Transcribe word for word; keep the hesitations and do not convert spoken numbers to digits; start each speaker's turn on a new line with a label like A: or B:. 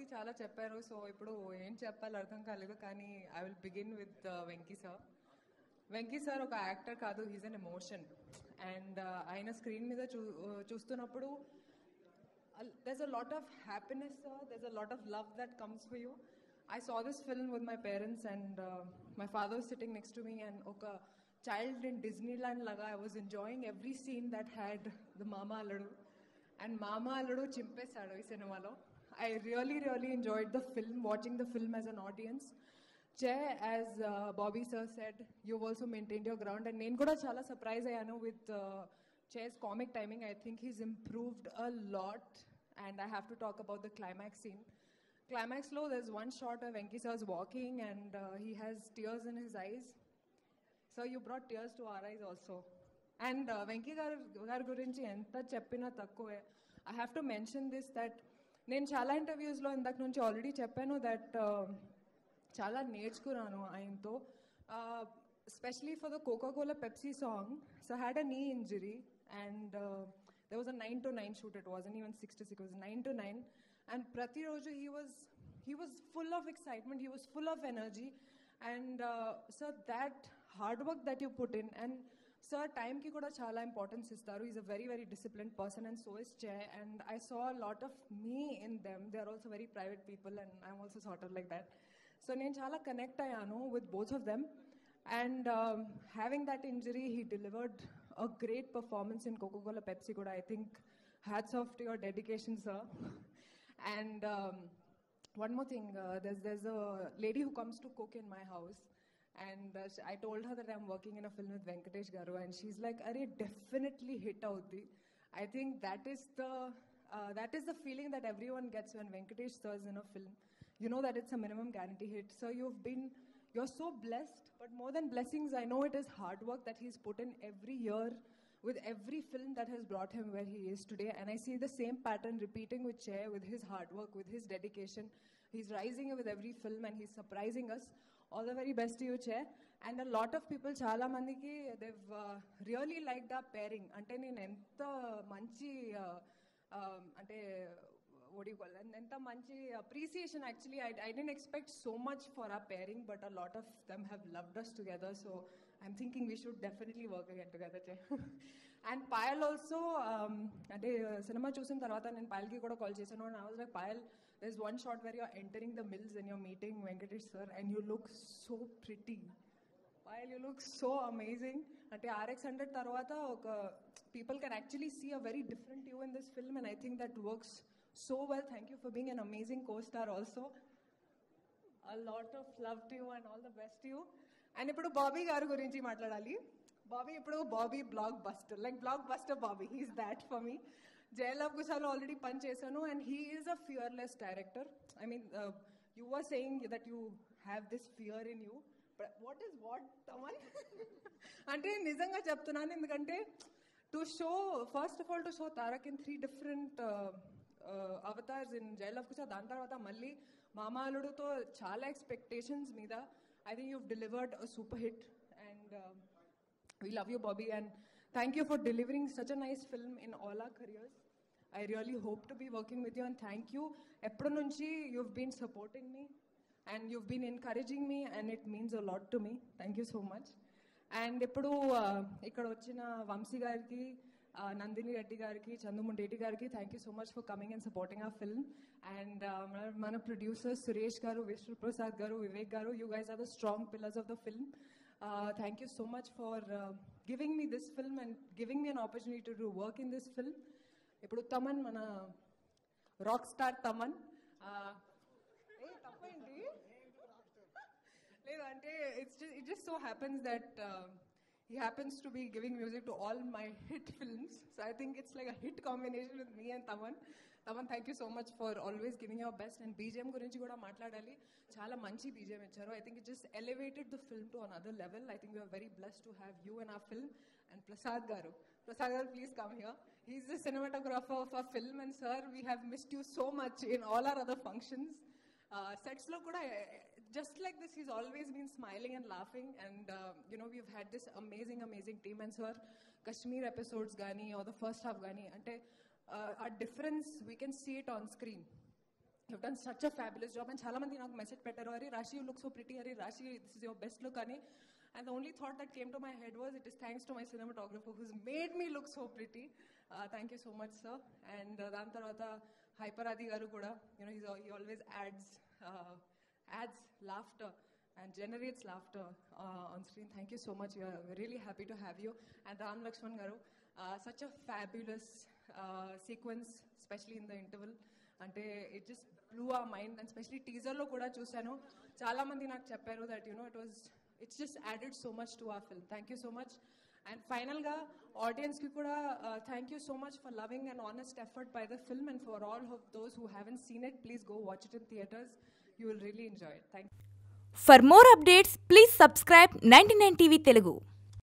A: చాలా చెప్పారు. సో ఇప్పుడు ఏం చెప్పాలి అర్థం కాలేదు. కానీ I will begin with Venky sir. Venky sir ఒక యాక్టర్ కాదు, హీజ్ అన్ ఎమోషన్. అండ్ ఆయన స్క్రీన్ మీద చూ చూస్తున్నప్పుడు there's a lot of happiness, sir. There's a lot of love that comes for you. I saw this film with my parents, and uh, my father was sitting next to me, and oka child in Disneyland laga I was enjoying every scene that had the Mama Alladu. And Mama Alladu chimpesadu ee cinema lo. I really really enjoyed the film, watching the film as an audience. Jay, as uh, Bobby sir said, you've also maintained your ground, and nenu kuda chala surprise ayanu with uh, Jay's comic timing. I think he's improved a lot, and I have to talk about the climax scene. Climax low, there's one shot of Venky sir's walking, and uh, he has tears in his eyes. So you brought tears to our eyes also. And uh, Venky gar gurinchi enta cheppina takkuve. I have to mention this, that నేను చాలా ఇంటర్వ్యూస్లో ఇందాక నుంచి already చెప్పాను that చాలా నేర్చుకున్నాను ఆయనతో. Especially for the Coca-Cola Pepsi song, so I had a knee injury, and uh, there was a nine to nine shoot. It wasn't even six to six, it was nine to nine. And Prati Roju, he was he was full of excitement, he was full of energy, and uh, so that hard work that you put in, and sir time ki kuda chala importance istaru. He's a very very disciplined person, and so is Jay, and I saw a lot of me in them. They are also very private people, and I'm also sort of like that. So నేను చాలా connect అయ్యాను with both of them. And um, having that injury, he delivered a great performance in Coca-Cola Pepsi kuda. I think hats off to your dedication, sir. And um, one more thing, uh, there's there's a lady who comes to cook in my house, and uh, I told her that I'm working in a film with Venkatesh garu, and she's like, "Arey, definitely hit outti." I think that is the uh, that is the feeling that everyone gets when Venkatesh stars in a film. You know that it's a minimum guarantee hit. So you've been You're so blessed, but more than blessings, I know it is hard work that he's put in every year with every film that has brought him where he is today. And I see the same pattern repeating with Che, with his hard work, with his dedication. He's rising with every film, and he's surprising us. All the very best to you, Che. And a lot of people, chala mandiki, they've uh, really liked our pairing. Ante nenu enta manchi uh, um, ante what do you call it? And manchi appreciation. Actually, I, I didn't expect so much for our pairing, but a lot of them have loved us together. So I'm thinking we should definitely work again together. And Payal also, ante cinema chusin tarvata nenu Payal ki kuda call chesanu, and I was like, Payal, there's one shot where you're entering the mills and you're meeting Venkatesh sir, and you look so pretty. Payal, you look so amazing. Ante R X one hundred tarvata oka people can actually see a very different you in this film, and I think that works so well. Thank you for being an amazing co-star also. A lot of love to you and all the best to you. And ఇప్పుడు బాబీ గారు గురించి మాట్లాడాలి. బాబీ ఇప్పుడు Bobby block buster, like block buster Bobby, he's that for me. జయలవ్ కుషాలో already పని చేశాను, and he is a fearless director. I mean you are saying that you have this fear in you, but what is what Thaman అంటే నిజంగా చెప్తున్నాను, ఎందుకంటే to show first of all to show Tarak in three different avatars in జయలవ్ Kusha, దాని తర్వాత మళ్ళీ మామా అల్లుడుతో చాలా expectations మీద I think you've delivered a super hit, and uh, we love you, Bobby, and thank you for delivering such a nice film in all our careers. I really hope to be working with you, and thank you. Eppudu nunchi you've been supporting me and you've been encouraging me, and it means a lot to me. Thank you so much. And ippudu ikkada vachina Vamsi gariki, Nandini Reddy gariki, Chandumunti gariki, thank you so much for coming and supporting our film. And uh, mana producers Suresh garu, Vishnu Prasad garu, Vivek garu, you guys are the strong pillars of the film. Uh, thank you so much for uh, giving me this film and giving me an opportunity to do work in this film. Ippudu Taman, mana rock star Taman. Hey, tappandi లేదు అంటే it's it just so happens that uh, he happens to be giving music to all my hit films. So I think it's like a hit combination with me and Taman. Taman, thank you so much for always giving your best. And B G M గురించి కూడా మాట్లాడాలి. చాలా మంచి B G M ఇచ్చారు. I think it just elevated the film to another level. I think we are very blessed to have you in our film. And Prasad garu. Prasad garu, please come here. He's the cinematographer of our film. And sir, we have missed you so much in all our other functions. Uh, sets lo kuda just like this, he's always been smiling and laughing, and uh, you know, we've had this amazing amazing team. And sir, Kashmir episodes gani or the first half gani ante uh, our difference we can see it on screen. you've done such a fabulous job. And చాలా మంది నాకు message పెట్టారు, అరే రాశి you look so pretty, అరే Raashi this is your best look అని. And the only thought that came to my head was, it is thanks to my cinematographer who's made me look so pretty. Uh, thank you so much, sir. And uh, dan tarvata Hyperadi garu kuda, you know, he's, he always adds uh, adds laughter and generates laughter uh, on screen. Thank you so much. We are really happy to have you. And Ram Lakshman garu, uh, such a fabulous uh, sequence, especially in the interval. అంటే it just blew a mind. And specially టీజర్లో కూడా చూశాను, చాలామంది నాకు చెప్పారు that you know it was it's just added so much to a film. Thank you so much. And ఫైనల్గా ఆడియన్స్కి కూడా thank you so much for loving and honest effort by the film. And for all of those who haven't seen it, please go watch it in theatres. You will really enjoy it. Thank you.
B: For more updates, please subscribe ninety-nine T V Telugu.